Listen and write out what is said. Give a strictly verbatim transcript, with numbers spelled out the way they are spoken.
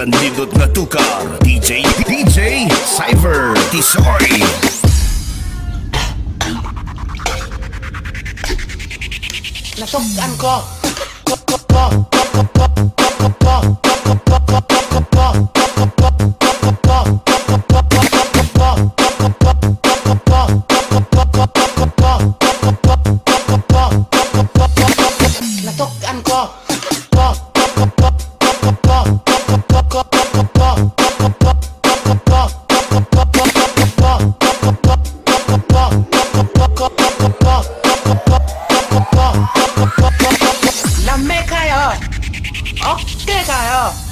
Nindot nga tukar D J D J Cyber Tisoy. Nasukan ko. Natukan ko. Lame kayo. Okay kayo.